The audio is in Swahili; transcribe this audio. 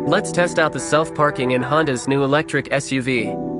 Let's test out the self-parking in Honda's new electric SUV.